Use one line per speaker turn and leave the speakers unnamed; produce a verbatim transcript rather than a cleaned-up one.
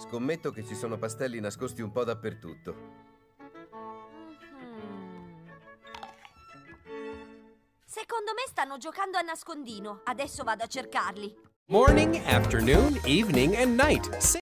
Scommetto che ci sono pastelli nascosti un po' dappertutto.
Mm. Secondo me stanno giocando a nascondino. Adesso vado a cercarli.
Morning, afternoon, evening, and night.